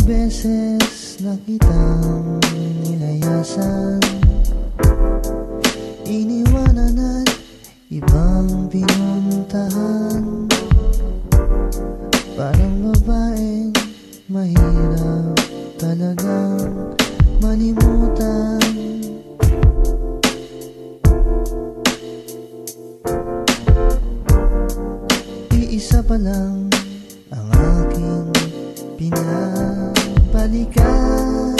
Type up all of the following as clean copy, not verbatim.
beses na kitang nilayasan, iniwanan at ibang pinuntahan. Parang babaeng mahirap talagang malimutan. Iisa pa lang ang aking binabalikan.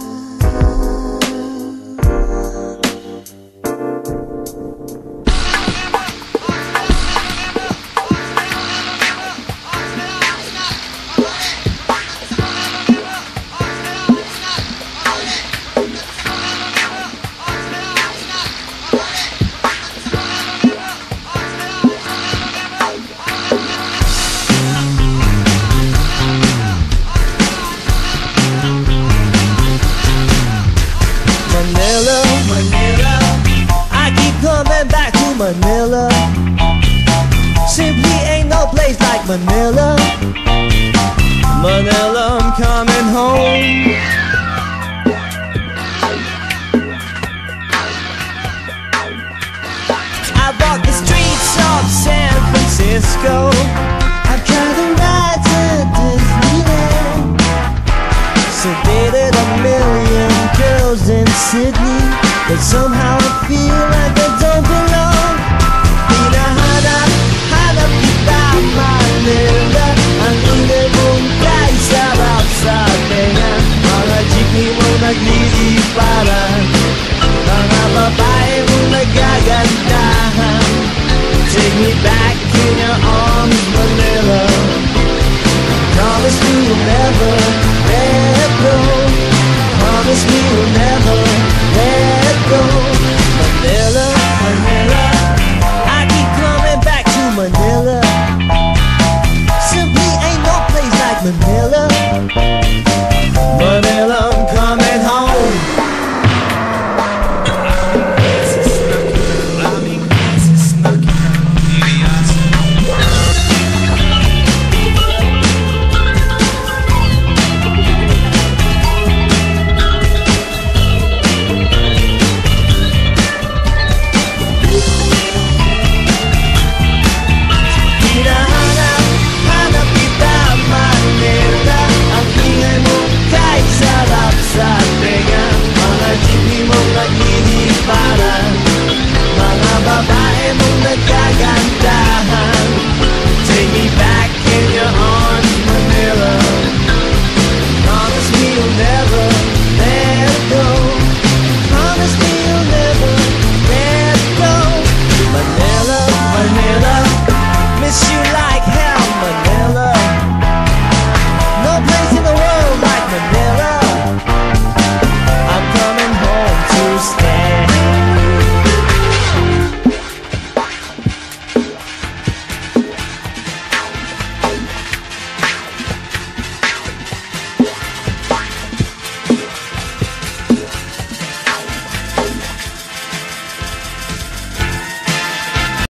Manila, I keep coming back to Manila. Simply ain't no place like Manila. Manila, I'm coming home. I walk the streets of San Francisco. I've tried to ride to Disneyland. Sedated a million girls in Sydney, but somehow I feel like I don't belong. Hinahanap-hanap kita, Manila. Ang ingay mong sarap sa tenga. Mga jeepney mong nagliliparan, mga babae mong naggagandahan. Take me back in your arms, Manila. Promise me you'll never let go. Promise me you'll never let go.